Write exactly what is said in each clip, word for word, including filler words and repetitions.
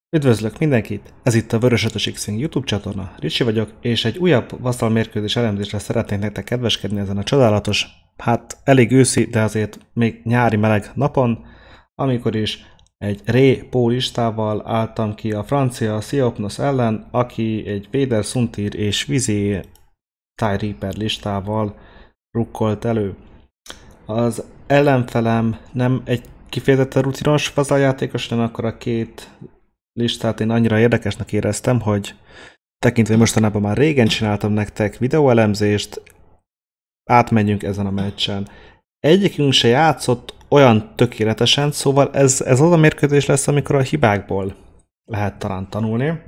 Üdvözlök mindenkit! Ez itt a Vörös ötös X-Wing YouTube csatorna. Ricsi vagyok, és egy újabb vasszal mérkőzés elemzésre szeretnék nektek kedveskedni ezen a csodálatos, hát elég őszi, de azért még nyári meleg napon, amikor is egy Rey Poe listával álltam ki a francia Siopnos ellen, aki egy Vader, Suntir és Vizé TIE Reaper listával rukkolt elő. Az ellenfelem nem egy kifejezetten rutinos vasaljátékos, hanem akkor a két listát én annyira érdekesnek éreztem, hogy tekintve mostanában már régen csináltam nektek videóelemzést, átmenjünk ezen a meccsen. Egyikünk se játszott olyan tökéletesen, szóval ez, ez az a mérkőzés lesz, amikor a hibákból lehet talán tanulni.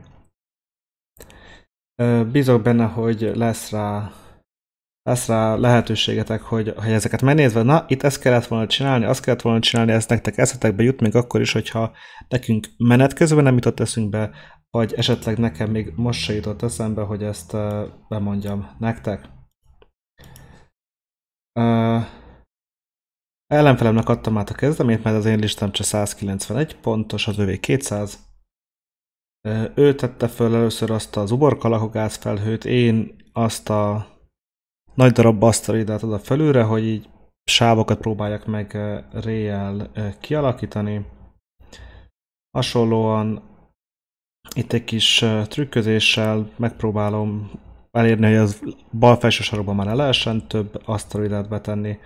Bízok benne, hogy lesz rá, lesz rá lehetőségetek, hogy ha ezeket megnézve, na, itt ezt kellett volna csinálni, azt kellett volna csinálni, ez nektek eszetekbe jut, még akkor is, hogyha nekünk menet közben nem jutott eszünkbe, vagy esetleg nekem még most se jutott eszembe, hogy ezt uh, bemondjam nektek. Uh, ellenfelemnek adtam át a kezdemét, mert az én listám csak száz kilencvenegy pontos, az övé kétszáz. Uh, ő tette föl először azt az uborkalakogász felhőt, én azt a nagy darab asztalidát oda felülre, hogy így sávokat próbáljak meg Rey-jel kialakítani. Hasonlóan itt egy kis trükközéssel megpróbálom elérni, hogy az bal felső sarokban már ne lehessen több asztalidát betenni.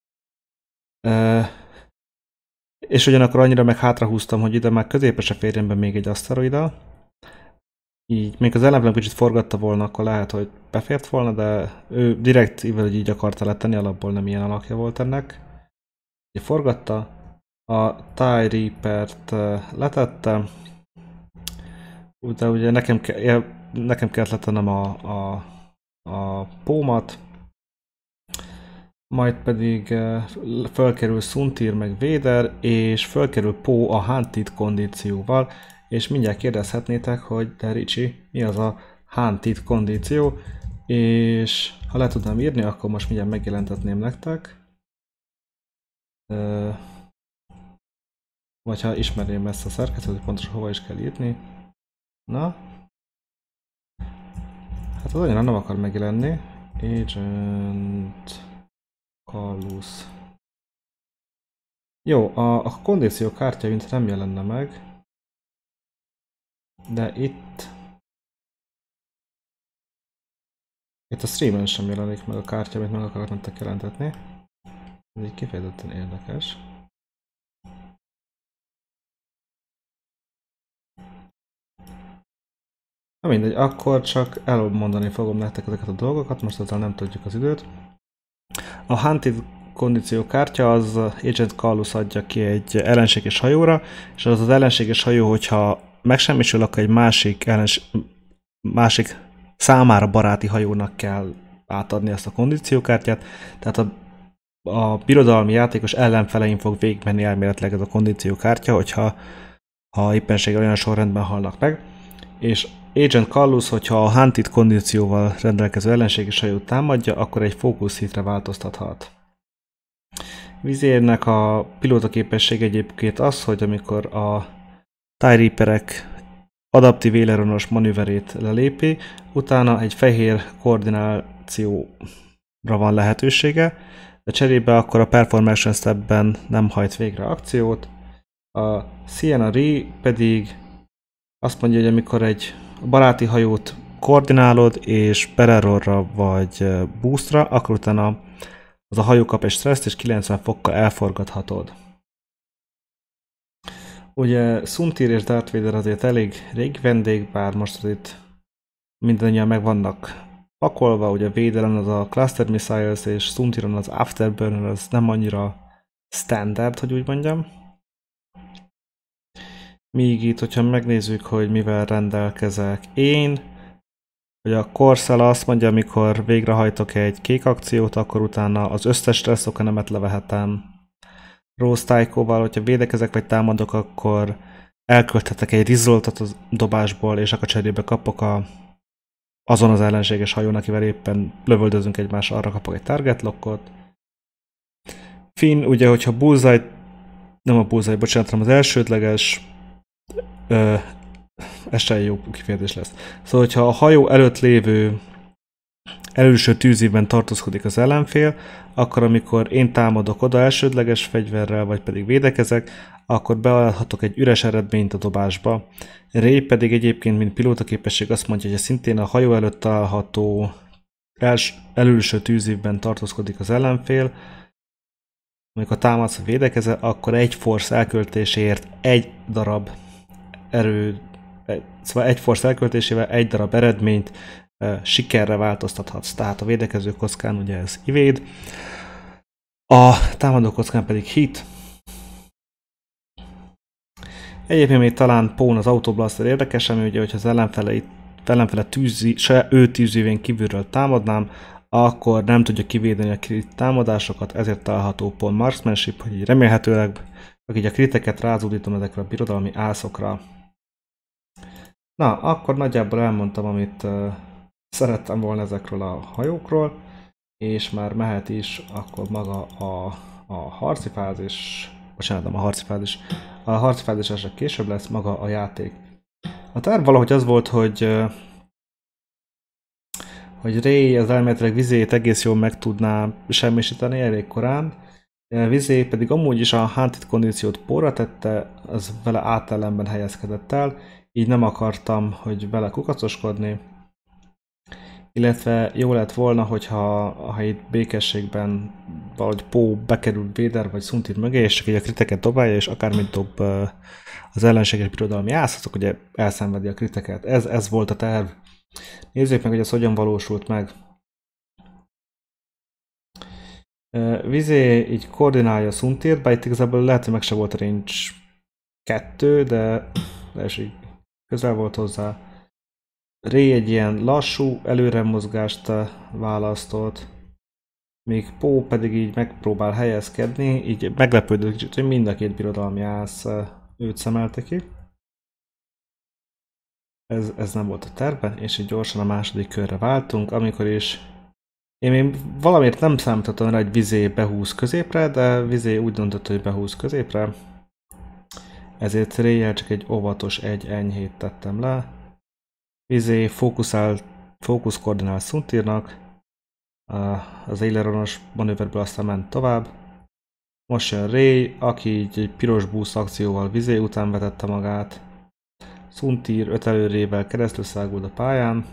És ugyanakkor annyira meg hátrahúztam, hogy ide már középre férjen be még egy aszteroida. Így, még az ellenfelem kicsit forgatta volna, akkor lehet, hogy befért volna, de ő direkt, hogy így akarta letenni, alapból nem ilyen alakja volt ennek. Ugye forgatta, a TIE Reaper-t letette, de ugye nekem, ke nekem kellett letennem a, a, a pómat, majd pedig fölkerül Suntir meg Vader, és fölkerül Poe a Hunted kondícióval, és mindjárt kérdezhetnétek, hogy de Ricsi, mi az a Hunted kondíció, és ha le tudnám írni, akkor most mindjárt megjelentetném nektek. Vagy ha ismerném ezt a szerkezetet, hogy pontosan hova is kell írni. Na. Hát az annyira nem akar megjelenni. Agent Kallus. Jó, a, a kondíció kártya mint nem jelenne meg. De itt... Itt a streamen sem jelenik meg a kártya, amit meg akarok nektek jelentetni. Ez így kifejezetten érdekes. Na mindegy, akkor csak elmondani fogom nektek ezeket a dolgokat, most ezzel nem tudjuk az időt. A Hunted kondíció kártya az Agent Kallus adja ki egy ellenséges hajóra, és az az ellenséges hajó, hogyha megsemmisül, akkor egy másik, ellens másik számára baráti hajónak kell átadni ezt a kondíciókártyát, tehát a, a birodalmi játékos ellenfelein fog végigmenni elméletileg ez a kondíciókártya, hogyha ha éppenséggel olyan sorrendben halnak meg, és Agent Kallus, hogyha a Hunted kondícióval rendelkező ellenséges hajót támadja, akkor egy fókusz hitre változtathat. Vizérnek a pilóta képesség egyébként az, hogy amikor a TIE Reaperek adaptív aileronos manőverét lelépi, utána egy fehér koordinációra van lehetősége, de cserébe akkor a Performance Stepben nem hajt végre akciót. A Sienna Rey pedig azt mondja, hogy amikor egy baráti hajót koordinálod és Pererorra vagy Boostra, akkor utána az a hajó kap egy stresszt és kilencven fokkal elforgathatod. Ugye Suntir és Darth Vader azért elég régi vendég, bár most itt mindannyian meg vannak pakolva, ugye Vaderen az a Cluster Missiles és Suntiron az Afterburner, az nem annyira standard, hogy úgy mondjam. Míg itt, hogyha megnézzük, hogy mivel rendelkezek én, hogy a Corcel azt mondja, amikor végrehajtok egy kék akciót, akkor utána az összes stresszokenemet levehetem. Rose Tycho-val, hogyha védekezek vagy támadok, akkor elkölthetek egy rizoltat a dobásból, és akkor cserébe kapok a, azon az ellenséges hajón, akivel éppen lövöldözünk egymásra, arra kapok egy target lockot. Finn, ugye, hogyha bullseye, nem a bullseye, bocsánat, hanem az elsődleges ö, ez se jó kifejezés lesz. Szóval, hogyha a hajó előtt lévő előső tűzívben tartózkodik az ellenfél, akkor amikor én támadok oda elsődleges fegyverrel, vagy pedig védekezek, akkor beadhatok egy üres eredményt a dobásba. Ray pedig egyébként, mint pilótaképesség azt mondja, hogy szintén a hajó előtt található els, előső tűzívben tartózkodik az ellenfél. Amikor támadsz a védekezel, akkor egy force elköltéséért egy darab erő, szóval egy force elköltésével egy darab eredményt uh, sikerre változtathatsz. Tehát a védekező kockán ugye ez evade, a támadó kockán pedig hit. Egyébként még talán Pón az Autoblaster érdekes, ami ugye, hogyha az ellenfele, ellenfele tűzi, se ő tűzívén kívülről támadnám, akkor nem tudja kivédeni a crit támadásokat, ezért található Pón Marksmanship, hogy így remélhetőleg így a kriteket rázúdítom ezekre a birodalmi ászokra. Na, akkor nagyjából elmondtam, amit uh, szerettem volna ezekről a hajókról, és már mehet is akkor maga a, a harci fázis, bocsánat, nem a harci fázis, a harci fázis esetleg később lesz maga a játék. A terv valahogy az volt, hogy uh, hogy Ray az elméletileg vizét egész jól meg tudná semmisíteni elég korán, vizé pedig amúgy is a Hunted kondíciót porra tette, az vele átellenben helyezkedett el, így nem akartam, hogy vele kukacoskodni, illetve jó lett volna, hogyha ha itt békességben valahogy Pó bekerül Vader vagy Suntir mögé, és csak így a kriteket dobálja, és akármit dob az ellenséges birodalmi ász, azok ugye elszenvedi a kriteket. Ez, ez volt a terv. Nézzük meg, hogy ez hogyan valósult meg. Vizé így koordinálja Suntirt, bár itt igazából lehet, hogy meg se volt a range kettő, de, de is így közel volt hozzá. Ray egy ilyen lassú előremozgást választott, míg Pó pedig így megpróbál helyezkedni, így meglepődött kicsit, hogy mind a két birodalmi ász őt szemelte ki. Ez, ez nem volt a tervben, és így gyorsan a második körre váltunk, amikor is én még valamiért nem számítottam rá, hogy Vizé behúz középre, de Vizé úgy döntött, hogy behúz középre. Ezért Ray-jel csak egy óvatos egy enyhét tettem le. Vizé fókuszál, fókusz koordinál Suntirnak. Az aileronos manőverből aztán ment tovább. Most jön Ray, aki így egy piros boost akcióval Vizé után vetette magát. Suntir öt előrével keresztül száguld a pályán.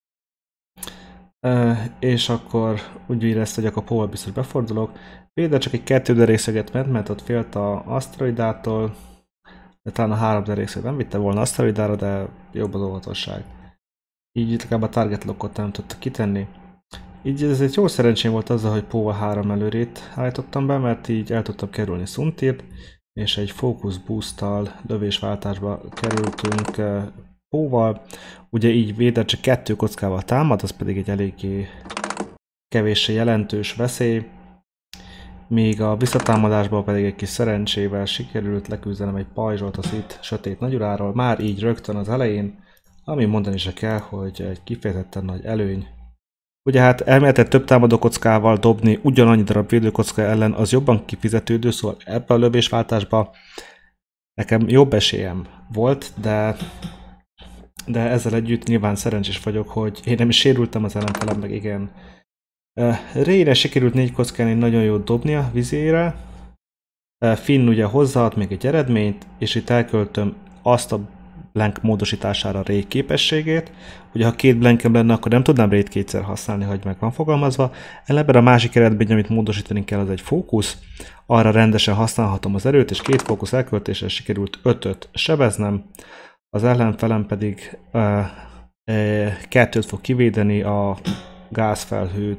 Uh, és akkor úgy érezte, hogy akkor Póval biztos befordulok. Vader csak egy kettő derékszeget ment, mert ott félt a aszteroidától, de talán a három derékszeget nem vitte volna aszteroidára, de jobb az óvatosság. Így legalább a target lockot nem tudta kitenni. Így ez egy jó szerencsém volt azzal, hogy Póval három előrét állítottam be, mert így el tudtam kerülni Suntirt, és egy focus boosttal lövésváltásba kerültünk uh, Póval. Ugye így Vader csak kettő kockával támad, az pedig egy eléggé kevéssé jelentős veszély. Míg a visszatámadásban pedig egy kis szerencsével sikerült leküzdenem egy pajzsolt a Sith sötét nagyuráról, már így rögtön az elején, ami mondani se kell, hogy egy kifejezetten nagy előny. Ugye hát elméletet több támadó kockával dobni ugyanannyi darab védőkocka ellen az jobban kifizetődő, szóval ebben a lövésváltásban nekem jobb esélyem volt, de de ezzel együtt nyilván szerencsés vagyok, hogy én nem is sérültem az ellenfelem, meg igen. Uh, Ray-re sikerült négy kockán nagyon jót dobnia Vizére. Uh, Finn ugye hozzáad még egy eredményt, és itt elköltöm azt a blank módosítására Ray képességét. Ugye ha két blankem lenne, akkor nem tudnám Ray-t kétszer használni, hogy meg van fogalmazva. Ellenben a másik eredmény, amit módosítani kell, az egy fókusz. Arra rendesen használhatom az erőt, és két fókusz elköltéssel sikerült ötöt sebeznem. Az ellenfelem pedig uh, uh, kettőt fog kivédeni a gázfelhőre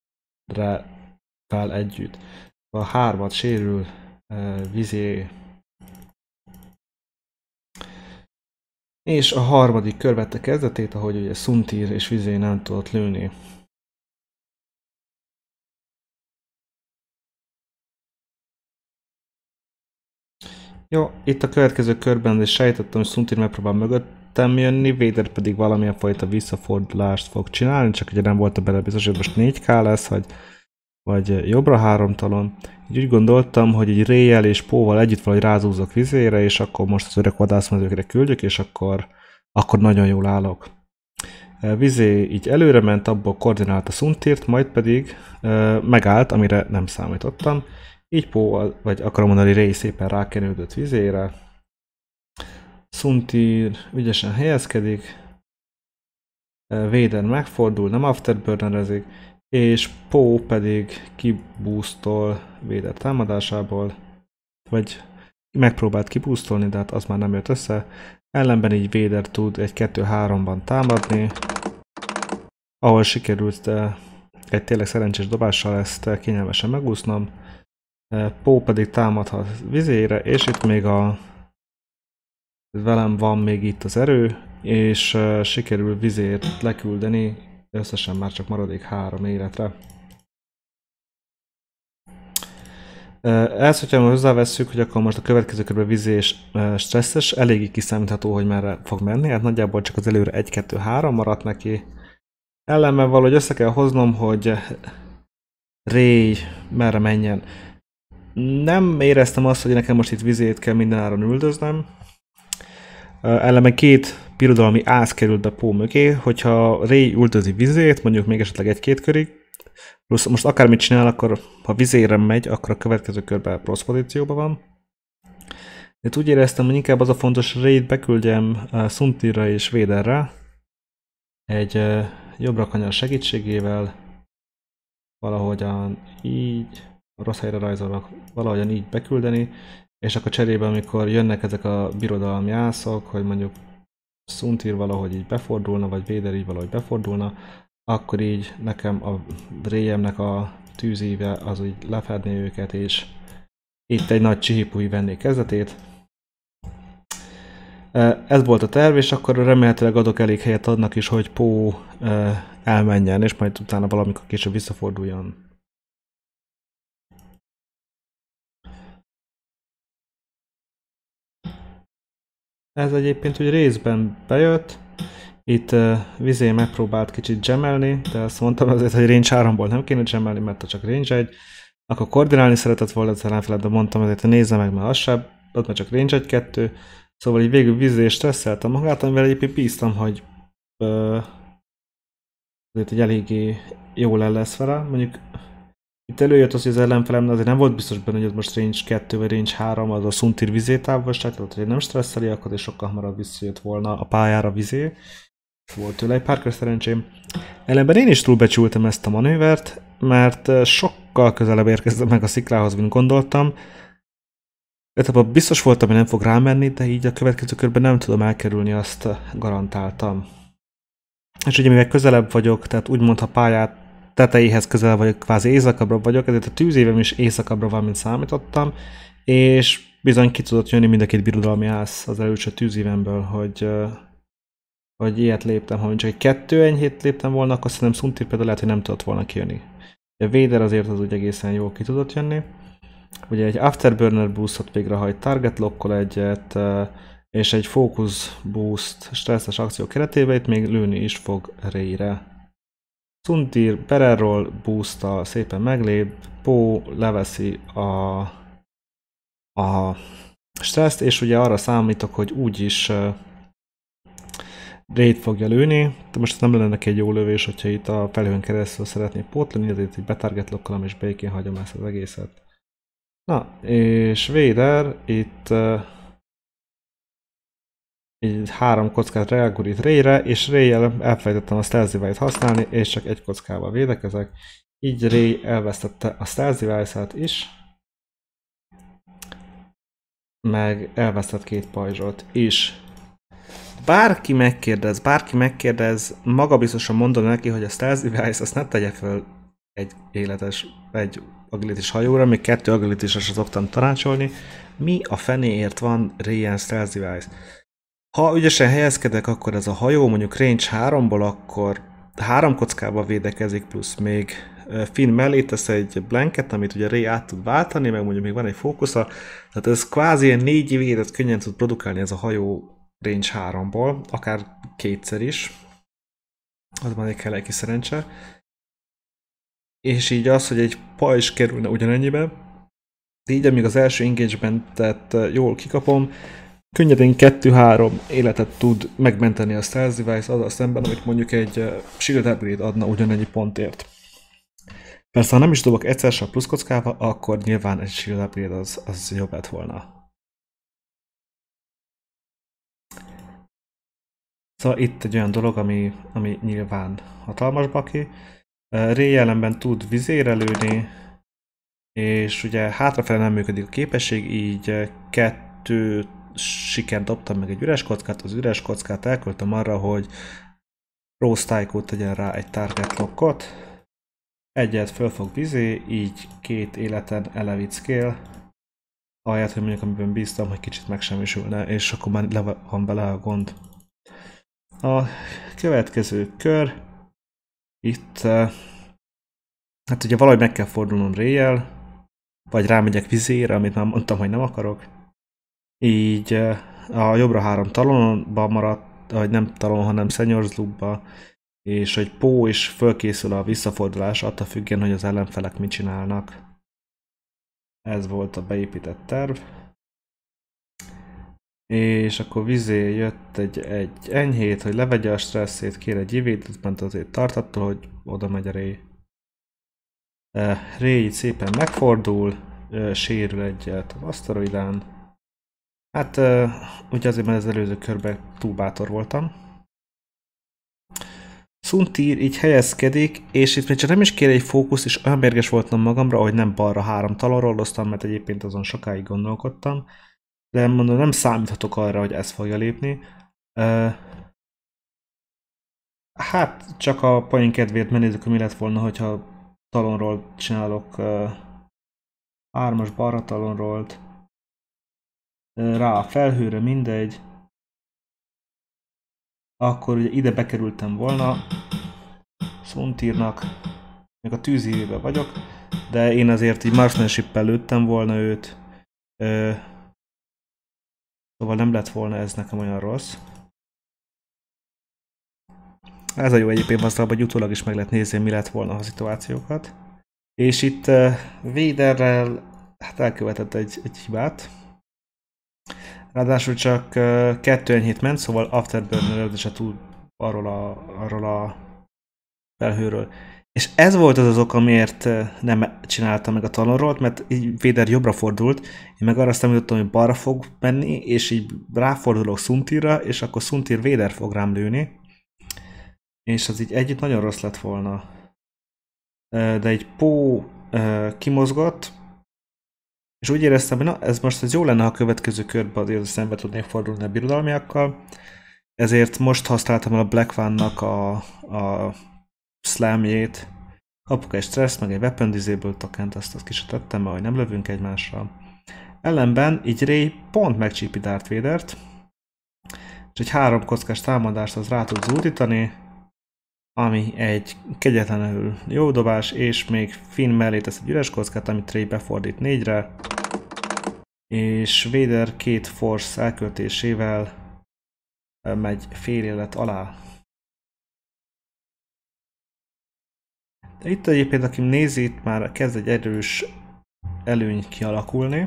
fel együtt. A hármat sérül uh, Vizé. És a harmadik kör vette kezdetét, ahogy ugye Suntir és Vizé nem tudott lőni. Jó, itt a következő körben is sejtettem, hogy Suntir megpróbál mögöttem jönni, Vader pedig valamilyen fajta visszafordulást fog csinálni, csak ugye nem volt bele biztos, hogy most négy ká lesz, vagy, vagy jobbra három talon. Így úgy gondoltam, hogy így Ray-jel és Póval együtt valahogy rázúzok Vizére, és akkor most az öreg vadászmezőkre küldjük, és akkor akkor nagyon jól állok. Vizé így előre ment, abból koordinálta Szuntírt, majd pedig uh, megállt, amire nem számítottam. Így Pó, vagy akarom mondani, Ray szépen rákenődött Vizére. Szuntír ügyesen helyezkedik. Uh, Vader megfordul, nem afterburnerezik, és Pó pedig kiboostol Vader támadásából, vagy megpróbált kiboostolni, de hát az már nem jött össze. Ellenben így Vader tud egy kettő háromban támadni, ahol sikerült egy tényleg szerencsés dobással ezt kényelmesen megúsznom. Pó pedig támadhat Vizére, és itt még a velem van még itt az erő, és sikerül Vizért leküldeni, összesen már csak maradék három életre. Ezt, hogyha hozzávesszük, hogy akkor most a következő körben Vizés stresszes, eléggé kiszámítható, hogy merre fog menni, hát nagyjából csak az előre egy kettő három maradt neki. Ellenben valahogy össze kell hoznom, hogy Ray merre menjen. Nem éreztem azt, hogy nekem most itt Vizét kell mindenáron üldöznem. Ellenben két birodalmi ász került be Pó mögé, hogyha Ray üldözi Vizét, mondjuk még esetleg egy-két körig, plusz most akármit csinál, akkor ha Vizére megy, akkor a következő körben rossz pozícióban van. De úgy éreztem, hogy inkább az a fontos, Ray-t beküldjem Szuntirra és Vaderre egy jobbra kanyar segítségével, valahogyan így, rossz helyre rajzolok, valahogyan így beküldeni, és akkor cserébe, amikor jönnek ezek a birodalmi ászok, hogy mondjuk Szuntir valahogy így befordulna, vagy Vader így valahogy befordulna, akkor így nekem a Ray-emnek a tűzíve az úgy lefedné őket, és itt egy nagy csihipúi venné kezdetét. Ez volt a terv, és akkor remélhetőleg adok elég helyet adnak is, hogy Pó elmenjen, és majd utána valamikor később visszaforduljon. Ez egyébként úgy részben bejött. Itt uh, Vizé megpróbált kicsit gemelni, de azt mondtam azért, hogy range háromból nem kéne gemelni, mert csak range egy. Akkor koordinálni szeretett volna az ellenfelet, de mondtam azért, hogy nézze meg, mert az sem, ott már csak range egy kettő. Szóval így végül Vizé stresszeltem magát, amivel egyébként bíztam, hogy uh, azért egy eléggé jól el lesz vele. Mondjuk itt előjött az, hogy az ellenfelem, azért nem volt biztos benne, hogy ez most range kettő vagy range három, az a Szuntir Vizé távolság, tehát hogy nem stresszeli, akkor és sokkal hamarabb visszajött volna a pályára Vizé. Volt tőle egy pár kör szerencsém. Ellenben én is túlbecsültem ezt a manővert, mert sokkal közelebb érkeztem meg a sziklához, mint gondoltam. Etapban biztos voltam, hogy nem fog rámenni, de így a következő körben nem tudom elkerülni, azt garantáltam. És ugye mivel közelebb vagyok, tehát úgymond ha pályát tetejéhez közel vagyok, kvázi éjszakabbra vagyok, ezért a tűzévem is éjszakabbra van, mint számítottam, és bizony ki tudott jönni mind a két birodalmi ász az előső tűzévemből, hogy hogy ilyet léptem, ha csak egy kettő enyhét léptem volna, akkor szerintem Szuntir például lehet, hogy nem tudott volna kijönni. A Vader azért az úgy egészen jól ki tudott jönni. Ugye egy Afterburner boostot végrehajt, target lockol egyet, és egy focus boost stresszes akció keretében itt még lőni is fog Ray-re. Szuntir Pererról boosttal szépen meglép, Pó leveszi a, a stresszt, és ugye arra számítok, hogy úgyis Ray-t fogja lőni, de most nem lenne neki egy jó lövés, hogyha itt a felhőn keresztül szeretné pótlani, ezért így betargetlokkolom és békén hagyom ezt az egészet. Na, és Vader itt uh, így három kockát reagurít Ray-re, és Ray-jel elfelejtettem a Stealth Device-t használni, és csak egy kockával védekezek. Így Ray elvesztette a Stealth Device-át is, meg elvesztett két pajzsot is. Bárki megkérdez, bárki megkérdez, magabiztosan mondom neki, hogy a Stealth Device azt ne tegye föl egy életes, egy agilitis hajóra, még kettő agilitisra sem szoktam tanácsolni. Mi a fenéért van Ray-en Stealth Device? Ha ügyesen helyezkedek, akkor ez a hajó mondjuk range háromból, akkor három kockával védekezik, plusz még Finn mellé tesz egy blanket, amit ugye Ray át tud váltani, meg mondjuk még van egy fókusza. Tehát ez kvázi ilyen négy védet könnyen tud produkálni ez a hajó range háromból, akár kétszer is. Az már egy kell egy kis szerencse. És így az, hogy egy pajzs kerülne ugyanennyibe, így amíg az első engagementet jól kikapom, könnyedén kettő-három életet tud megmenteni a Stealth Device azzal szemben, amit mondjuk egy uh, Shield Upgrade adna ugyanennyi pontért. Persze, ha nem is dobok egyszer se a plusz kockával, akkor nyilván egy Shield Upgrade az, az jobb lett volna. Szóval itt egy olyan dolog, ami, ami nyilván hatalmas baki. Ray ellenben tud vizére lőni, és ugye hátrafele nem működik a képesség, így kettő sikert dobtam meg egy üres kockát, az üres kockát elköltöm arra, hogy Rose Tycho tegyen rá egy target lockot, egyet föl fog vizé, így két életen elevít scale, ahelyett, hogy mondjuk amiben bíztam, hogy kicsit megsemmisülne, és akkor már le van vele a gond. A következő kör, itt hát ugye valahogy meg kell fordulnom Ray-jel, vagy rámegyek vizére, amit már mondtam, hogy nem akarok. Így a jobbra három talonba maradt, vagy nem talon, hanem Senior's Loop-ba, és hogy Pó is fölkészül a visszafordulás, attól függően, hogy az ellenfelek mit csinálnak. Ez volt a beépített terv. És akkor vizé jött egy, egy enyhét, hogy levegye a stresszét, kér egy ivétet, mert azért tart attól, hogy oda megy a Ray. Ray szépen megfordul, sérül egyet az aszteroidán. Hát ugye azért, mert az előző körben túl bátor voltam. Suntir így helyezkedik, és itt még csak nem is kér egy fókusz, és olyan mérges voltam magamra, hogy nem balra három talonról osztam, mert egyébként azon sokáig gondolkodtam. De mondom, nem számíthatok arra, hogy ez fogja lépni. Hát csak a poén kedvéért megnézzük, hogy mi lett volna, hogyha talonról csinálok hármas balra talonrolt. Rá a felhőre, mindegy. Akkor ugye ide bekerültem volna. Suntirnak, még a tűzívében vagyok, de én azért így marksmanship-pel lőttem volna őt. Ö, szóval nem lett volna ez nekem olyan rossz. Ez a jó egyébként aztán, hogy utólag is meg lehet nézni, mi lett volna a szituációkat. És itt uh, Vaderrel hát elkövetett egy, egy hibát. Ráadásul csak uh, kettő enyhét ment, szóval Afterburner se tud arról a, arról a felhőről. És ez volt az az ok, amiért nem csináltam meg a talonrolt, mert így Vader jobbra fordult, én meg arra számítottam, hogy balra fog menni, és így ráfordulok Suntirra, és akkor Suntir Vader fog rám lőni. És az így együtt nagyon rossz lett volna. De egy Pó kimozgott, és úgy éreztem, hogy na, ez most ez jó lenne, ha a következő körben azért szembe tudnék fordulni a birodalmiakkal. Ezért most használtam el a Black One-nak a, a slamjét. Kapok egy stressz, meg egy weapon disable tokent, azt, azt kisütöttem, mert hogy nem lövünk egymásra. Ellenben így Ray pont megcsípi Darth Vadert, és egy három kockás támadást az rá tud zúdítani, ami egy kegyetlenül jó dobás, és még Finn mellé tesz egy üres kockát, amit Ray befordít négyre, és Vader két force elköltésével megy fél élet alá. De itt egyébként, aki nézi, itt már kezd egy erős előny kialakulni.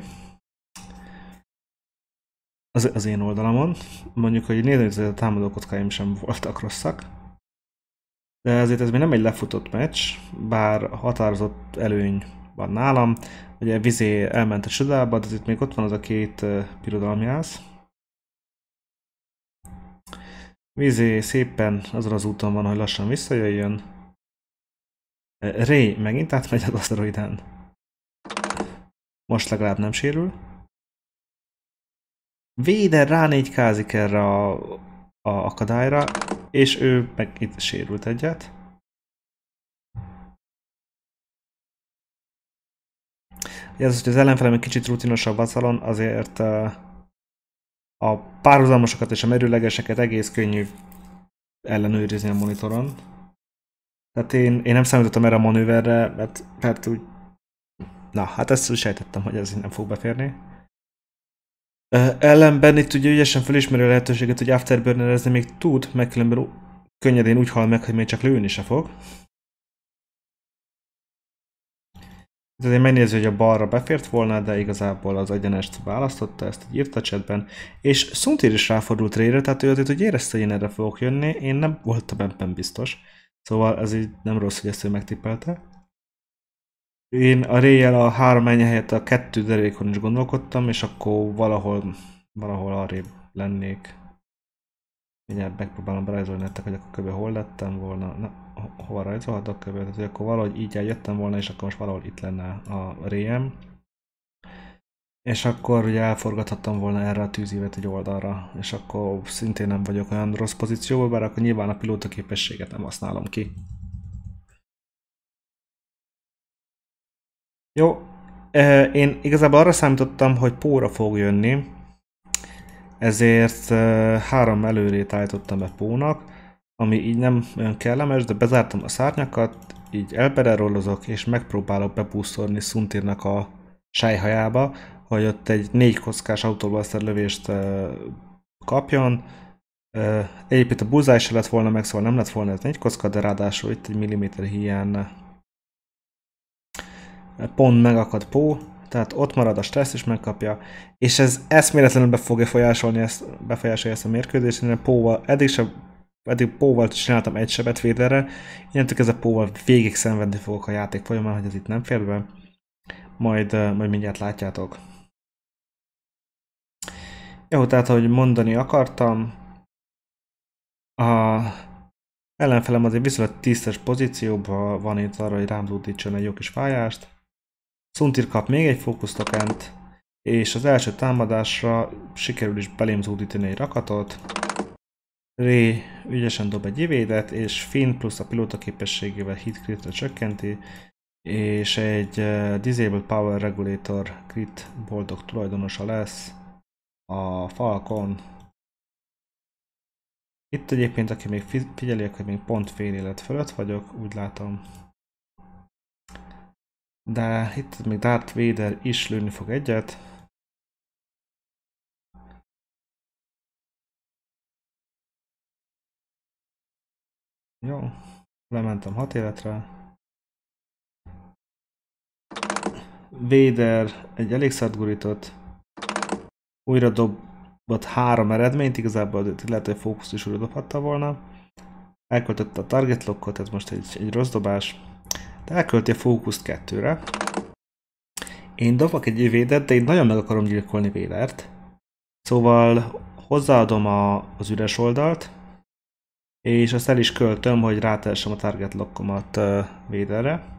Az, az én oldalamon. Mondjuk, hogy nézni, hogy a támadó kockáim sem voltak rosszak. De azért ez még nem egy lefutott meccs, bár határozott előny van nálam. Ugye vizé elment a csodába, de itt még ott van az a két uh, birodalmiász. Vizé szépen azon az úton van, hogy lassan visszajöjjön. Ray megint átmegy az aszteroidán. Most legalább nem sérül. Vader rá négy kázik erre a, a akadályra, és ő meg itt sérült egyet. Ez, hogy az ellenfelem egy kicsit rutinosabb vacalon, azért a párhuzamosokat és a merőlegeseket egész könnyű ellenőrizni a monitoron. Tehát én, én nem számítottam erre a manőverre, mert, mert úgy... Na, hát ezt úgy sejtettem, hogy ez nem fog beférni. Ellenben itt ugye ügyesen felismeri a lehetőséget, hogy afterburnerezni még tud, meg különben könnyedén úgy hal meg, hogy még csak lőni se fog. Azért megnézi, hogy a balra befért volna, de igazából az egyenest választotta, ezt így írt a chatben. És Szuntir is ráfordult Rayre, tehát ő azért, hogy érezte, hogy én erre fogok jönni, én nem voltam ebben biztos. Szóval ez így nem rossz, hogy ezt ő megtippelte. Én a Ray-jel a három ennyi helyett a kettő derékon is gondolkodtam, és akkor valahol, valahol arrébb lennék. Mindjárt megpróbálom berajzolni nektek, hogy akkor kb. Hol lettem volna. Na, hova rajzolhatok kb. Tehát, hogy akkor valahogy így eljöttem volna, és akkor most valahol itt lenne a Rayem. És akkor ugye elforgathattam volna erre a tűzívet egy oldalra, és akkor szintén nem vagyok olyan rossz pozícióban, bár akkor nyilván a pilóta képességet nem használom ki. Jó, én igazából arra számítottam, hogy Póra fog jönni, ezért három előrét állítottam be Pónak, ami így nem olyan kellemes, de bezártam a szárnyakat, így elbererollozok, és megpróbálok bepúszolni Szuntirnak a sájhajába, hogy ott egy négy kockás autoblaster lövést kapjon. Egyébként a bullseye se lett volna meg, szóval nem lett volna ez négy kocka, de ráadásul itt egy milliméter hiány pont megakad Pó, tehát ott marad a stressz is megkapja, és ez eszméletlenül be fogja befolyásolni ezt, befolyásolni ezt a mérkőzést, én Póval, eddig sem eddig Póval csináltam egy sebet Vaderre, innentől kezdve Póval végig szenvedni fogok a játék folyamán, hogy ez itt nem fér be, majd, majd mindjárt látjátok. Jó, tehát ahogy mondani akartam, a ellenfelem azért viszonylag tisztes pozícióban van itt arra, hogy rám zúdítson egy jó kis fájást. Szuntir kap még egy fókusztokent, és az első támadásra sikerül is belém zúdítani egy rakatot. Ray ügyesen dob egy ivédet, és Finn plusz a pilóta képességével hit critre csökkenti, és egy uh, Disabled Power Regulator crit boldog tulajdonosa lesz a Falcon. Itt egyébként, aki még figyeli, akkor még pont fél élet fölött vagyok, úgy látom. De itt még Darth Vader is lőni fog egyet. Jó, lementem hat életre. Vader egy elég szart gurított. Újra dobott három eredményt, igazából lehet, hogy fókuszt is újra dobhatta volna. Elköltötte a target lockot, ez most egy, egy rossz dobás. De elkölti a fókuszt kettőre. Én dobok egy Vader-t, de én nagyon meg akarom gyilkolni Vadert. Szóval hozzáadom a, az üres oldalt, és azt el is költöm, hogy rátessem a target lockomat uh, Vaderre.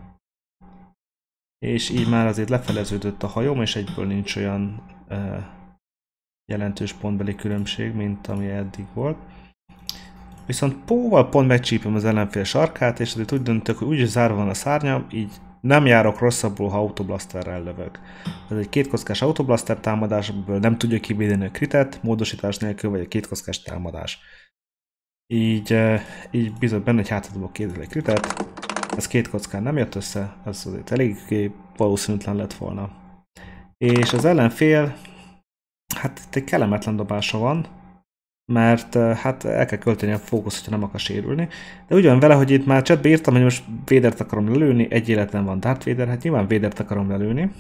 És így már azért lefeleződött a hajóm, és egyből nincs olyan uh, jelentős pontbeli különbség, mint ami eddig volt. Viszont Póval pont megcsípem az ellenfél sarkát, és azért úgy döntök, hogy úgyis zárva van a szárnyam, így nem járok rosszabbul, ha autoblasterrel lövök. Ez egy kétkockás autoblaster támadás, amiből nem tudja kivédeni a kritet, módosítás nélkül, vagy egy kétkockás támadás. Így, így bizony benne, hogy hátradobok két egy kritet. Ez két kockán nem jött össze, ez azért elég valószínűtlen lett volna. És az ellenfél, hát itt egy kellemetlen dobása van, mert hát el kell költeni a fókusz, hogyha nem akar sérülni. De úgy van vele, hogy itt már chatbe írtam, hogy most Vadert akarom lelőni, egy életben van Darth Vader, hát nyilván Vadert akarom lelőni.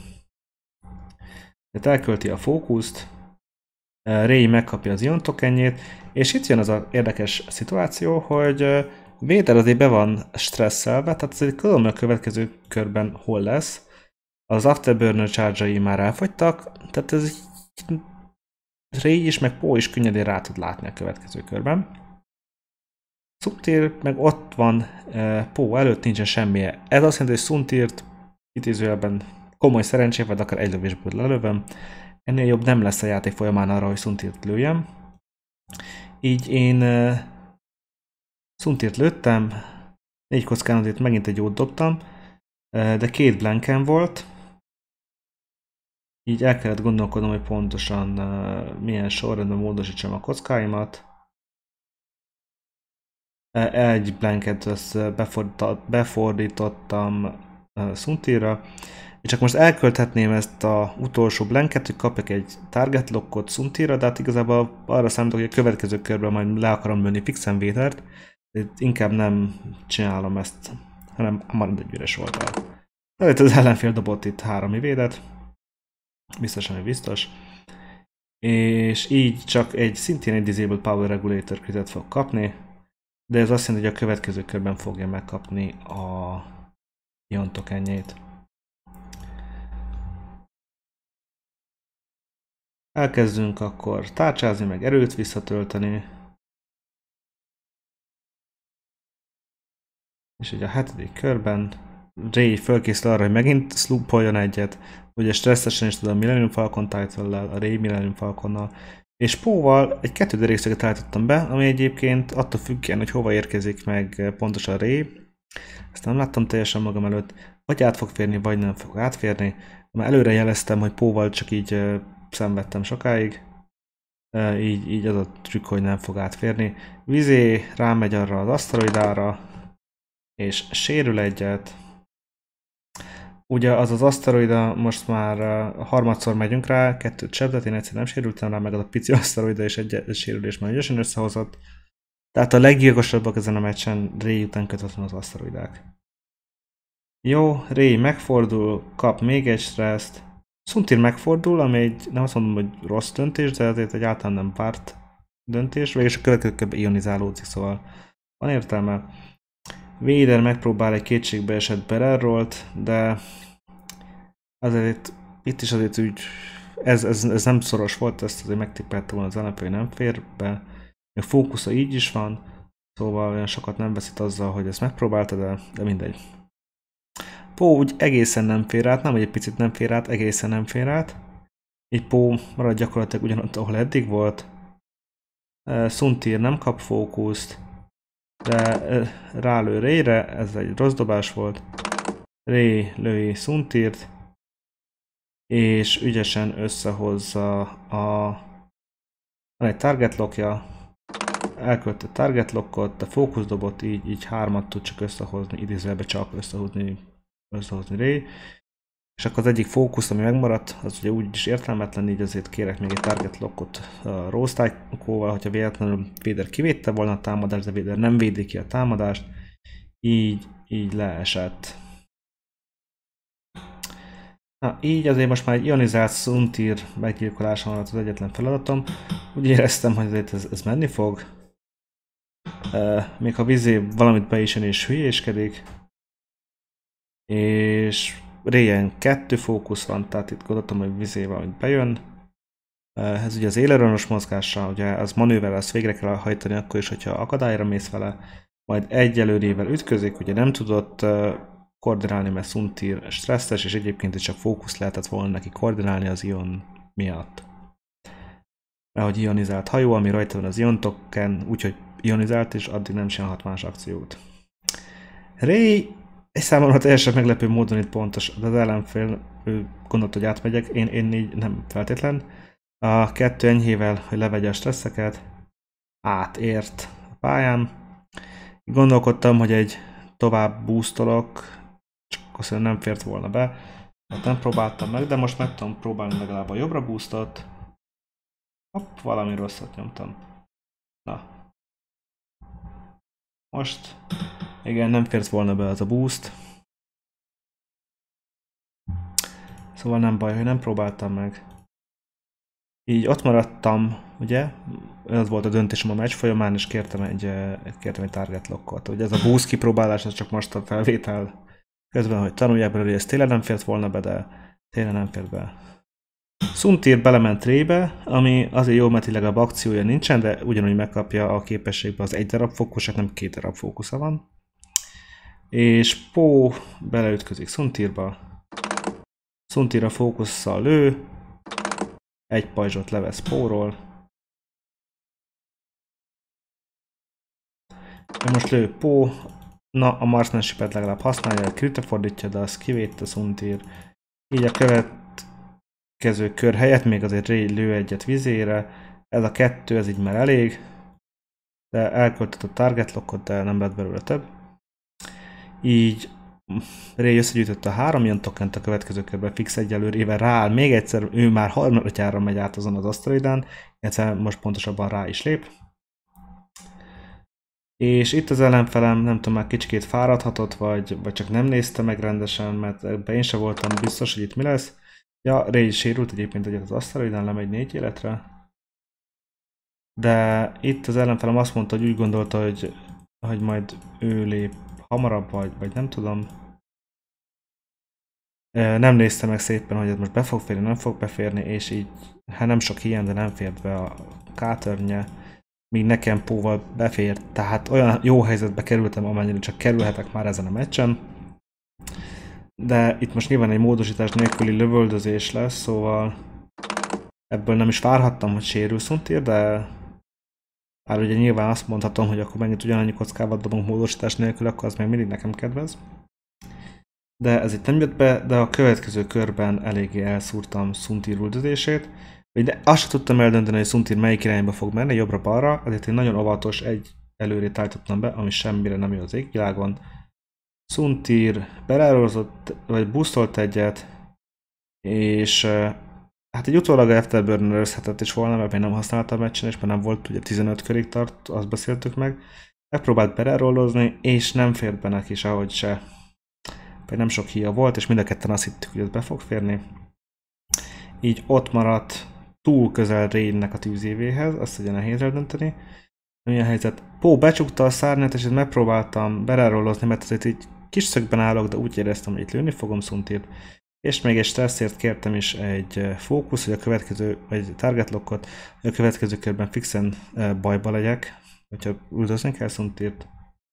Tehát elkölti a fókuszt, Ray megkapja az ion tokenjét, és itt jön az az érdekes szituáció, hogy Vader azért be van stresszelve, tehát azért tudom, hogy a következő körben hol lesz. Az Afterburner charge-ai már elfogytak, tehát ez Ray is, meg Pó is könnyedén rá tud látni a következő körben. Szuntir meg ott van, Pó előtt nincsen semmije. Ez azt jelenti, hogy Szuntirt idézőjelben komoly szerencsével, de akár egy lövésből lelövöm. Ennél jobb nem lesz a játék folyamán arra, hogy Szuntirt lőjem. Így én Szuntirt lőttem, négy kockán azért megint egy jót dobtam, de két blanken volt. Így el kellett gondolkodnom, hogy pontosan milyen sorrendben módosítsam a kockáimat. Egy blanket befordítottam Szuntirra, és csak most elkölthetném ezt a utolsó blanket, hogy kapjak egy target lockot Szuntirra, de hát igazából arra számítok, hogy a következő körben majd le akarom lőni fixen Vadert, inkább nem csinálom ezt, hanem marad egy üres oldal. Tehát az ellenfél dobott itt három védet. Biztosan, hogy biztos. És így csak egy szintén egy Disabled Power Regulator kritet fog kapni, de ez azt jelenti, hogy a következő körben fogja megkapni a Ion tokenjét. Elkezdünk akkor tárcsázni, meg erőt visszatölteni. És ugye a hetedik körben Ray fölkészül arra, hogy megint sloopoljon egyet. Ugye stresszesen is tudom a Millennium Falcon title-lel, a Ray Millennium Falconnal. És Póval egy kettő derékszöget állítottam be, ami egyébként attól függően, hogy hova érkezik meg pontosan Ray. Ezt nem láttam teljesen magam előtt. Vagy át fog férni, vagy nem fog átférni. Már előre jeleztem, hogy Póval csak így uh, szenvedtem sokáig. Uh, így, így az a trükk, hogy nem fog átférni. Vizé rámegy arra az aszteroidára, és sérül egyet. Ugye az az aszteroida, most már uh, harmadszor megyünk rá, kettőt sebzett, én egyszer nem sérültem rá, meg az a pici aszteroida és egy, egy sérülés már ügyesen összehozott. Tehát a leggyilkosabbak ezen a meccsen Ray után kötetlen az aszteroidák. Jó, Ray megfordul, kap még egy stresszt. Suntir megfordul, ami egy, nem azt mondom, hogy rossz döntés, de azért egy általán nem várt döntés, végül a következőbb ionizálódik, szóval van értelme. Vader megpróbál egy kétségbe esett Bererolt, de azért itt is azért úgy, ez, ez, ez nem szoros volt, ezt azért megtippelte volna az ellenfél, hogy nem fér be. A fókusza így is van, szóval olyan sokat nem veszít azzal, hogy ezt megpróbálta, de, de mindegy. Pó úgy egészen nem fér át, nem hogy egy picit nem fér át, egészen nem fér át. Így Pó marad gyakorlatilag ugyanott, ahol eddig volt. Suntir nem kap fókuszt, de rálő Rayre, ez egy rossz dobás volt. Ray lői Suntirt, és ügyesen összehozza a... van egy target lockja, elkölt a target lockot, de fókusz dobott, így, így hármat tud csak összehozni, idézőjelbe csak összehozni, összehozni Ray. És akkor az egyik fókusz, ami megmaradt, az ugye úgy is értelmetlen, így azért kérek még egy target lockot a Rose-Tycho-val, hogyha véletlenül Vader kivédte volna a támadást, de Vader nem védi ki a támadást, így, így leesett. Na, így azért most már egy ionizált Suntir meggyilkolása van az egyetlen feladatom. Úgy éreztem, hogy azért ez, ez menni fog. Uh, még ha Vizé valamit be is jön és hülyéskedik. És Rayen kettő fókusz van, tehát itt gondoltam, hogy Vizé valamit bejön. Uh, ez ugye az élerőnös mozgása, ugye az manőverrel azt végre kell hajtani akkor is, hogyha akadályra mész vele. Majd egy előrével ütközik, ugye nem tudott uh, koordinálni, mert Suntir stresszes, és egyébként is csak fókusz lehetett volna neki koordinálni az ion miatt. Mert hogy ionizált hajó, ami rajta van az ion token, úgyhogy ionizált, és addig nem csinálhat más akciót. Ray egy számomra teljesen meglepő módon itt pontos, de az ellenfél, ő gondolt, hogy átmegyek, én, én így nem feltétlen. A kettő enyhével, hogy levegye a stresszeket, átért a pályán. Gondolkodtam, hogy egy tovább boostolok, csak azt nem fért volna be, mert nem próbáltam meg, de most meg tudom próbálni legalább a jobbra boostot. Hopp, valami rosszat nyomtam. Na. Most, igen, nem fért volna be az a boost. Szóval nem baj, hogy nem próbáltam meg. Így ott maradtam, ugye? Ez volt a döntésem a meccs folyamán, és kértem egy, kértem egy target lockot. Ugye ez a boost kipróbálás, ez csak most a felvétel közben, hogy tanulják belőle, hogy ez tényleg nem fért volna be, de tényleg nem fért be. Suntir belement Raybe, ami azért jó, mert legalább akciója nincsen, de ugyanúgy megkapja a képességbe az egy darab fókuszát, nem két darab fókusza van. És Pó beleütközik Suntirba. Suntir a fókusszal lő, egy pajzsot levesz Póról. Most lő Pó, na a marksmanship-et legalább használja, kritre fordítja, de azt kivédte Suntir. Így a következő kör helyett még azért Ray lő egyet Vizére. Ez a kettő, ez így már elég. De elköltött a target lockot, de nem lett belőle több. Így Ray összegyűjtötte a három ilyen tokent a következő körben fix egyelőrével rááll. Még egyszer ő már harmadjára megy át azon az aszteroidán, illetve most pontosabban rá is lép. És itt az ellenfelem, nem tudom, már kicsikét fáradhatott, vagy, vagy csak nem nézte meg rendesen, mert ebben én sem voltam biztos, hogy itt mi lesz. Ja, Ray is sérült egyébként egyet az aszteroidán, lemegy négy életre. De itt az ellenfelem azt mondta, hogy úgy gondolta, hogy, hogy majd ő lép hamarabb, vagy, vagy nem tudom. Nem nézte meg szépen, hogy ez most be fog férni, nem fog beférni, és így, hát nem sok ilyen, de nem fért be a K-törnye, míg nekem Póval befért, tehát olyan jó helyzetbe kerültem, amennyire csak kerülhetek már ezen a meccsen. De itt most nyilván egy módosítás nélküli lövöldözés lesz, szóval ebből nem is várhattam, hogy sérül Szuntir, de már ugye nyilván azt mondhatom, hogy akkor mennyit ugyanannyi kockával dobunk módosítás nélkül, akkor az még mindig nekem kedvez. De ez itt nem jött be, de a következő körben eléggé elszúrtam Szuntir üldözését. De azt sem tudtam eldönteni, hogy Szuntir melyik irányba fog menni, jobbra-balra, ezért én nagyon óvatos egy előrét állítottam be, ami semmire nem jó az égvilágon. Szuntir berározott, vagy boostolt egyet, és hát egy utólag afterburner-özhetett is volna, mert én nem használtam a meccsen, és mert nem volt, ugye tizenöt körig tart, azt beszéltük meg. Megpróbált bererollozni, és nem fért be neki sehogy se. Pedig nem sok híja volt, és mind a ketten azt hittük, hogy ez be fog férni. Így ott maradt túl közel Rainnek a tűzévéhez, azt ugye nehéz eldönteni. Milyen helyzet? Pó becsukta a szárnyat, és megpróbáltam bererollozni, mert azért így kis szögben állok, de úgy éreztem, hogy itt lőni fogom Szuntirt. És még egy stresszért kértem is egy fókusz, hogy a következő, egy target lockot, hogy a következő körben fixen bajba legyek, hogyha üldözni kell Szuntirt.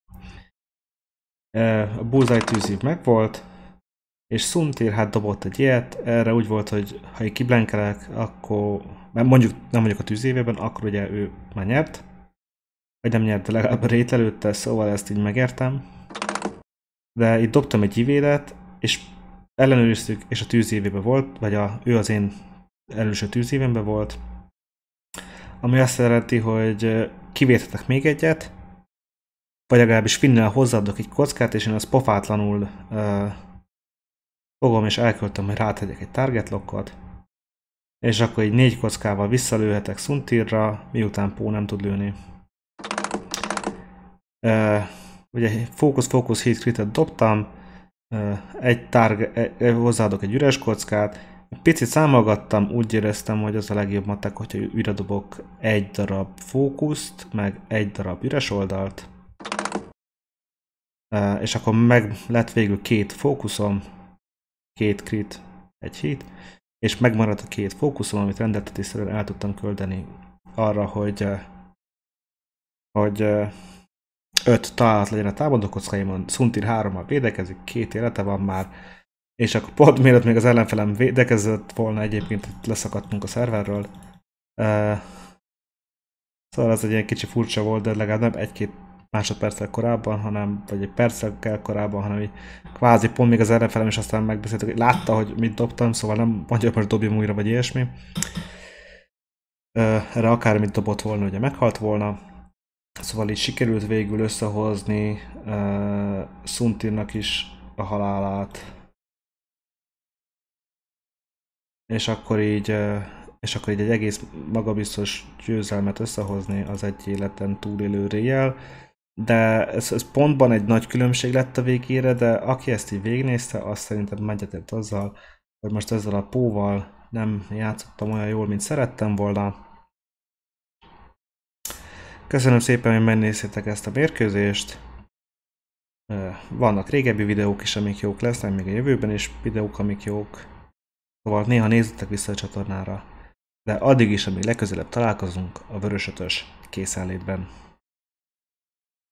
A bullseye tűzív megvolt, és Szuntir hát dobott egy ilyet, erre úgy volt, hogy ha én kiblenkelek, akkor, mondjuk nem mondjuk a tűzévében, akkor ugye ő már nyert, vagy nem nyert, de legalább a rét előtte, szóval ezt így megértem. De itt dobtam egy ivédet, és ellenőriztük, és a tűzévében volt, vagy a, ő az én előső tűzévemben volt, ami azt jelenti, hogy kivértetek még egyet, vagy legalábbis Finnel hozzáadok egy kockát, és én azt pofátlanul uh, fogom és elköltöm, hogy rátegyek egy target lockot, és akkor így négy kockával visszalőhetek Szuntirra, miután Pó nem tud lőni. Uh, ugye fókusz, fókusz, hit critet dobtam, uh, egy target, uh, hozzáadok egy üres kockát, picit számolgattam, úgy éreztem, hogy az a legjobb matek, hogyha újra dobok egy darab fókuszt, meg egy darab üres oldalt, uh, és akkor meg lett végül két fókuszom, két crit, egy hit, és megmaradt a két fókuszom, amit rendeltetésszerűen el tudtam küldeni arra, hogy, hogy öt találat legyen a támadókockáimon, Szuntir hárommal védekezik, két élete van már, és akkor pont mielőtt még az ellenfelem védekezett volna, egyébként leszakadtunk a szerverről. Szóval ez egy ilyen kicsi furcsa volt, de legalább nem egy-két másodperccel korábban, hanem, vagy egy perccel korábban, hanem így kvázi pont még az ellenfelem, és aztán megbeszéltük, hogy látta, hogy mit dobtam, szóval nem mondja, hogy dobjam újra, vagy ilyesmi. Erre akármit dobott volna, ugye meghalt volna. Szóval így sikerült végül összehozni uh, Szuntirnak is a halálát. És akkor így, uh, és akkor így egy egész magabiztos győzelmet összehozni az egy életen túlélő Rayjel. De ez, ez pontban egy nagy különbség lett a végére, de aki ezt így végignézte, azt szerintem egyetért azzal, hogy most ezzel a Póval nem játszottam olyan jól, mint szerettem volna. Köszönöm szépen, hogy megnéztétek ezt a mérkőzést. Vannak régebbi videók is, amik jók lesznek, még a jövőben is videók, amik jók. Szóval néha nézzetek vissza a csatornára. De addig is, amíg legközelebb találkozunk a Vörös Ötös készenlétben.